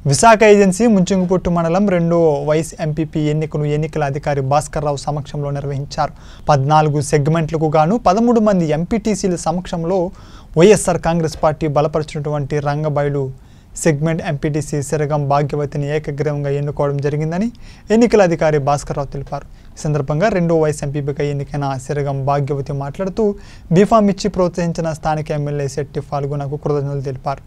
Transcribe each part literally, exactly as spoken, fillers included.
Visakha agency ముంచింగుపుట్టు మండలం రెండో vice MPP ఎన్నికను ఎన్నికల అధికారి భాస్కర్ రావు సమక్షంలో నిర్వహించారు. పద్నాలుగు సెగ్మెంట్లకు గాను పదమూడు మంది ఎంపీటీసీల సమక్షంలో వైఎస్ఆర్ కాంగ్రెస్ పార్టీ బలపరిచినటువంటి రంగబైలు సెగ్మెంట్ ఎంపీటీసీ సిరగం భాగ్యవతిని ఏకగ్రీవంగా ఎన్నుకోవడం జరిగిందని ఎన్నికల అధికారి భాస్కర్ రావు తెలిపారు. ఈ సందర్భంగా రెండో వైస్ ఎంపీపీగా ఎన్నికైన సిరగం భాగ్యవతి మాట్లాడుతూ బీఫామ్ ఇచ్చి ప్రోత్సహించిన స్థానిక ఎమ్మెల్యే శెట్టి ఫాల్గునకు కృతజ్ఞతలు తెలిపారు.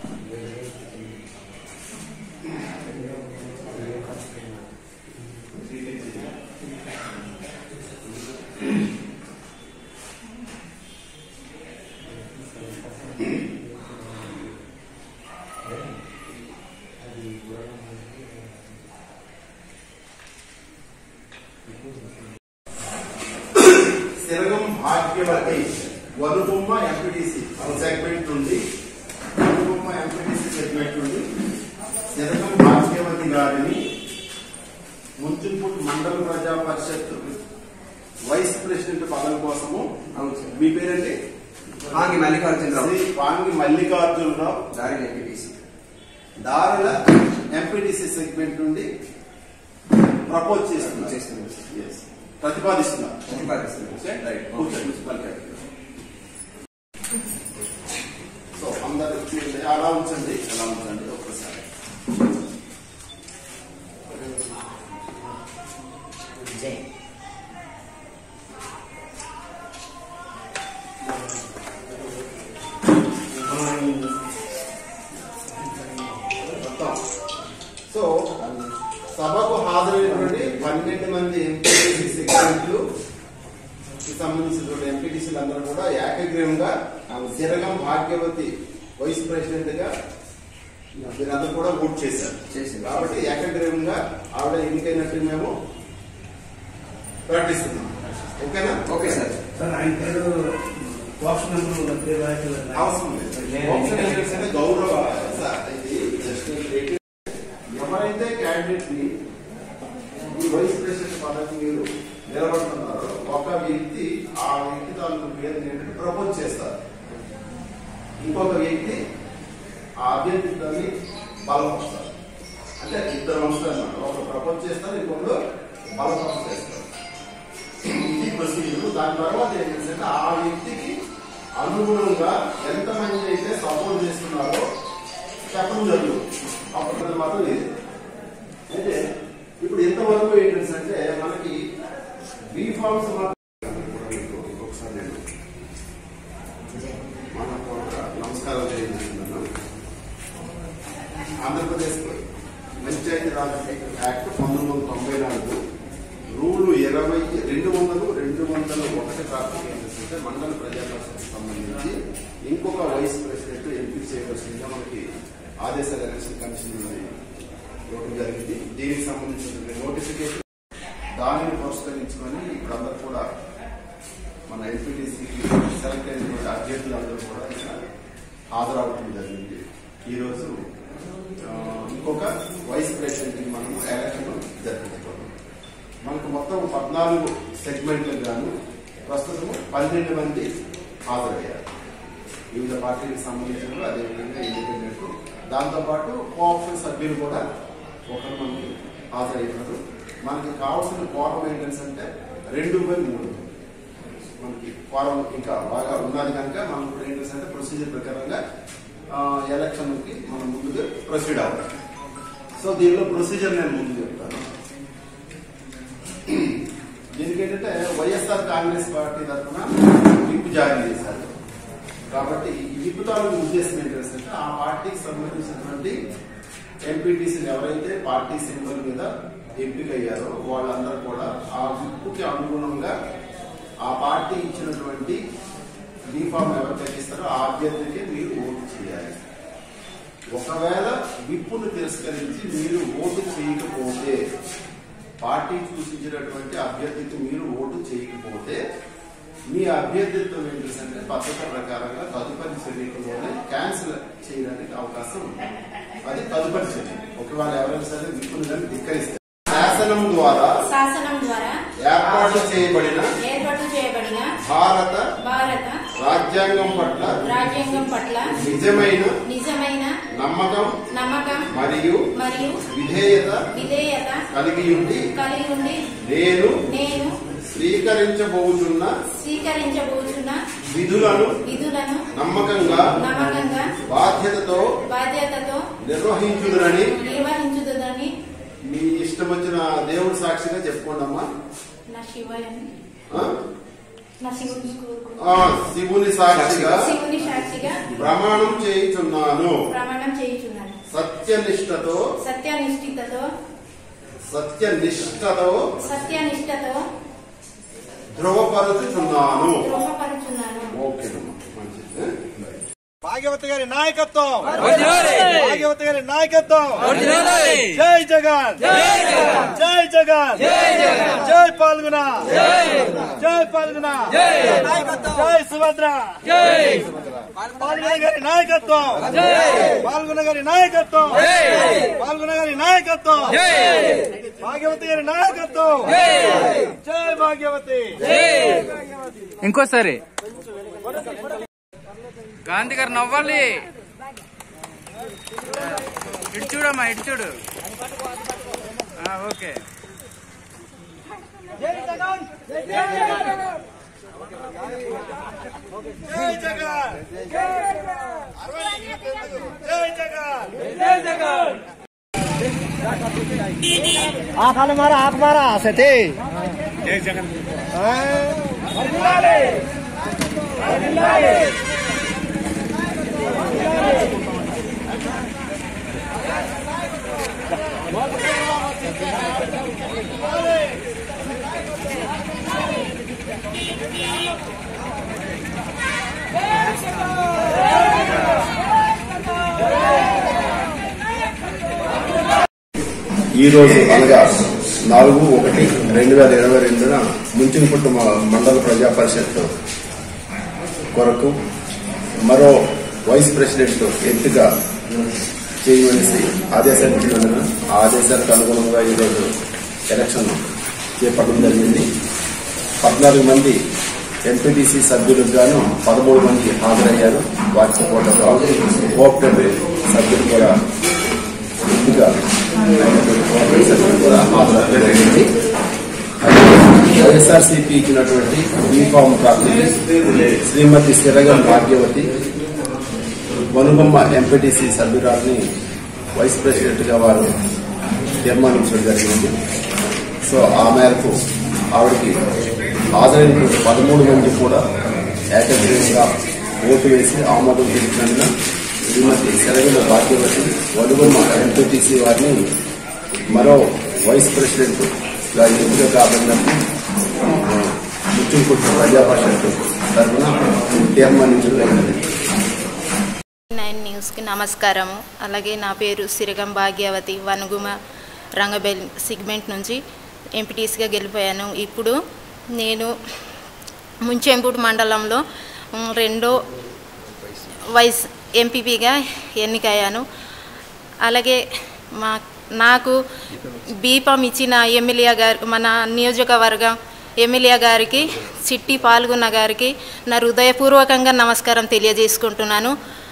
సిరగం భాగ్యవతి వనుబొమ్మ ఎంపీటీసీ సెగ్మెంట్ నుండి వనుబొమ్మ ఎంపీటీసీ సెగ్మెంట్ నుండి సిరగం భాగ్యవతి గారిని ముంచింగుపుట్టు మండల ప్రజా పరిషత్ వైస్ ప్రెసిడెంట్ పదవి కోసము మీ పేరండి పాంగి మల్లికార్జునరావు శ్రీ పాంగి మల్లికార్జునరావు దారిల ఎంపీటీసీ దారుల ఎంపీటీసీ సెగ్మెంట్ నుండి ప్రపోజ్ చేస్తున్నారు ప్రతిపాదిస్తున్నారు సో అందరూ అలా ఉంచండి అలా ఉంచండి ఒక్కసారి. సో సభకు హాజరైనటువంటి పన్నెండు మంది ఎంపీటీసీ సెగ్మెంట్లు సంబంధించినటువంటి ఎంపీటీసీలు అందరూ కూడా ఏకగ్రీవంగా సిరగం భాగ్యవతి వైస్ ప్రెసిడెంట్ గా మీరందరూ కూడా ఓట్ చేశారు. కాబట్టి ఏకగ్రీవంగా ఆవిడ ఎన్నికైనట్టు మేము ప్రకటిస్తున్నాం. ఓకేనా? Okay sir. అవసరం లేదు. గౌరవ ఎవరైతే క్యాండిడేట్ ని ఈ వైస్ ప్రెసిడెంట్ పదవికి మీరు నిలబడుతున్నారో ఒక వ్యక్తి ఆ వ్యక్తి తాలూకు పేరుని ప్రపోజ్ చేస్తారు. ఇంకొక వ్యక్తి ఆ అభ్యర్థిని బలపరుస్తారు. అంటే ఇద్దరు వస్తారు. ఒక ప్రపోజ్ చేస్తారు, ఇంకొకరు బలపరుస్తూ చేస్తారు. ఈ ప్రొసీజర్. దాని తర్వాత ఏంటంటే ఆ వ్యక్తికి అనుగుణంగా ఎంతమంది అయితే సపోర్ట్ చేస్తున్నారో చెప్పడం జరుగుతుంది. అప్పుడు మాత్రం లేదు. అయితే ఇప్పుడు ఎంతవరకు ఏంటంటే మనకి బీఫామ్స్ ఒకసారి నేను మన నమస్కారం తెలియజేస్తున్నాను. ఆంధ్రప్రదేశ్ పంచాయతీ రాజ్ యాక్ట్ పంతొమ్మిది వందల తొంభై నాలుగు రూలు ఇరవై రెండు వందలు రెండు వందల ఒకటి కారణం ఏంటంటే మండల ప్రజా పరిషత్కు సంబంధించి ఇంకొక వైస్ ప్రెసిడెంట్ ఎంపీ చేయవలసిందిగా మనకి ఆదేశాల ఎలక్షన్ కమిషన్ ఇవ్వడం జరిగింది. దీనికి సంబంధించిన నోటిఫికేషన్ దానిని పురస్కరించుకొని ఇప్పుడు అందరూ కూడా మన ఎంపీటీసీకి సెలెక్ట్ అయినటువంటి అభ్యర్థులందరూ కూడా హాజరవడం జరిగింది. ఈరోజు ఇంకొక వైస్ ప్రెసిడెంట్ కి మనం ఎలక్షన్ జరిపించుకోవడం. మనకు మొత్తం పద్నాలుగు సెగ్మెంట్లకు గాను ప్రస్తుతం పన్నెండు మంది హాజరయ్యారు. వివిధ పార్టీలకు సంబంధించిన అదేవిధంగా ఇండిపెండెంట్, దాంతోపాటు కోఆప్షన్ సభ్యులు కూడా ఒకరు మనకి హాజరయ్యారు. మనకి కావాల్సిన కోరం ఏంటంటే రెండు బై మూడు మనకి కోరం ఇంకా బాగా ఉన్నది కనుక మనం కూడా ఏంటంటే ప్రొసీజర్ ప్రకారంగా ఎలక్షన్ కి మనం ముందుగా ప్రొసీడ్ అవ్వాలి. సో దీనిలో ప్రొసీజర్ నేను ముందు చెప్తాను. దీనికి ఏంటంటే వైఎస్ఆర్ కాంగ్రెస్ పార్టీ తరఫున విప్ జారీ చేశారు. కాబట్టి ఈ విప్ తాలూకు ఉద్దేశం ఏంటంటే ఆ పార్టీకి సంబంధించినటువంటి ఎంపీటీసీలు ఎవరైతే పార్టీ సింబల్ మీద ఎంపిక అయ్యారో వాళ్ళందరూ కూడా ఆ విప్పుకి అనుగుణంగా ఆ పార్టీ ఇచ్చినటువంటి బీఫామ్ ఎవరికైతే ఇస్తారో ఆ అభ్యర్థికి మీరు ఓటు చేయాలి. ఒకవేళ విప్పును తిరస్కరించి మీరు ఓటు చేయకపోతే, పార్టీ సూచించినటువంటి అభ్యర్థికి మీరు ఓటు చేయకపోతే మీ అభ్యర్థిత్వం ఏంటంటే పద్ధతి ప్రకారంగా తదుపరి చర్యలోనే క్యాన్సిల్ చేయడానికి అవకాశం ఉంది. అది తదుపరి చర్య. ఒకవేళ ఎవరైనా సరే విప్పును కానీ ధిక్కరిస్తే శాసనం ద్వారా శాసనం ద్వారా ఏర్పాటు చేయబడిన ఏర్పాటు చేయబడిన భారత భారత రాజ్యాంగం పట్ల రాజ్యాంగం పట్ల నిజమైన నిజమైన నమ్మకం నమ్మకం మరియు మరియు విధేయత విధేయత కలిగి ఉండి కలిగి ఉండి నేను నేను స్వీకరించబోతున్న స్వీకరించబోతున్న విధులను విధులను నమ్మకంగా నమ్మకంగా బాధ్యతతో బాధ్యతతో నిర్వహించుదునని నిర్వహించుదని మీ ఇష్టం వచ్చిన దేవుడి సాక్షిగా చెప్పుకోండమ్మా. నా శివయని ఆ? నా శివుని ఆ, శివుని సాక్షిగా శివుని సాక్షిగా ప్రమాణం చేయుచున్నాను. ప్రమాణం చేయుచున్నాను. సత్యనిష్టతో సత్యనిష్ఠతో సత్యనిష్టతో సత్యనిష్టతో ధృవపరుచుచున్నాను. ద్రోహపరుచున్నాను. ఓకేనమ్మా, మంచిది. భాగ్యవతి గారి నాయకత్వం, భాగ్యవతి గారి నాయకత్వం, జై జగన్, జై జగన్, జై పాల్గొన, జై పాల్గొన, జై సుభద్ర, పాల్గొన గారి నాయకత్వం, పాల్గొన గారి నాయకత్వం, పాల్గొన గారి నాయకత్వం, భాగ్యవతి గారి నాయకత్వం, జై భాగ్యవతి. ఇంకోసారి గాంధీ గారు నవ్వాలి. ఇటు చూడమ్మా, ఇటు చూడు. ఓకే. జై జగన్, జై జగన్, జై జగన్, జై జగన్. ఆఖ మారా ఆఖ మారా సతే జై జగన్. ఈ రోజు అనగా నాలుగు ఒకటి రెండు వేల ఇరవై రెండున ముంచింపుట్టు మండల ప్రజా పరిషత్ కొరకు మరో వైస్ ప్రెసిడెంట్ ఎంపిక చేయవలసి ఆదేశాలు ఇచ్చినందున ఆ ఆదేశాలకు అనుగుణంగా ఈరోజు ఎలక్షన్ చేపట్టడం జరిగింది. పద్నాలుగు మంది ఎంపీటీసీ సభ్యులకు గాను పదమూడు మంది హాజరయ్యారు. వాటితో పాటు కోఆపరేటివ్ సభ్యులు కూడా ఎంపిక సభ్యులు కూడా హాజరయ్యడం జరిగింది. వైఎస్ఆర్సీపీ ఇచ్చినటువంటి బీఫామ్ ప్రాప్తి శ్రీమతి సిరగం భాగ్యవతి వనుబొమ్మ ఎంపీటీసీ సభ్యురాలని వైస్ ప్రెసిడెంట్ గా వారు తీర్మానించడం జరిగింది. సో ఆ మేరకు ఆవిడకి హాజరైనటువంటి పదమూడు మంది కూడా ఏకగ్రీవంగా ఓటు వేసి ఆమోదం తెలిపినందున శ్రీమతి సిరగం భాగ్యవతి వనుబొమ్మ ఎంపీటీసీ వారిని మరో వైస్ ప్రెసిడెంట్ గా ఎంపిక కాబడినట్టు ముచ్చింపుట్టు ప్రజా పరిషత్ తరఫున తీర్మానించడం జరిగింది. నైన్ న్యూస్కి నమస్కారము. అలాగే నా పేరు సిరగం భాగ్యవతి, వనుగుమ రంగబెల్ సిగ్మెంట్ నుంచి ఎంపీటీసీగా గెలిపోయాను. ఇప్పుడు నేను ముంచెంపూడి మండలంలో రెండో వైస్ ఎంపీపీగా ఎన్నికయ్యాను. అలాగే మా నాకు బీఫామ్ ఇచ్చిన ఎమ్మెల్యే గారు, మన నియోజకవర్గం ఎమ్మెల్యే గారికి, చిట్టి పాల్గొన్న గారికి నా హృదయపూర్వకంగా నమస్కారం తెలియజేసుకుంటున్నాను.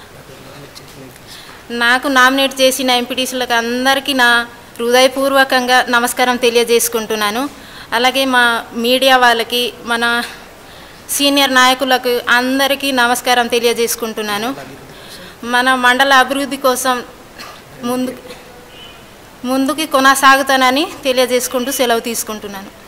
నాకు నామినేట్ చేసిన ఎంపీటీసీలకు అందరికీ నా హృదయపూర్వకంగా నమస్కారం తెలియజేసుకుంటున్నాను. అలాగే మా మీడియా వాళ్ళకి, మన సీనియర్ నాయకులకు అందరికీ నమస్కారం తెలియజేసుకుంటున్నాను. మన మండల అభివృద్ధి కోసం ముందు ముందుకి కొనసాగుతానని తెలియజేసుకుంటూ సెలవు తీసుకుంటున్నాను.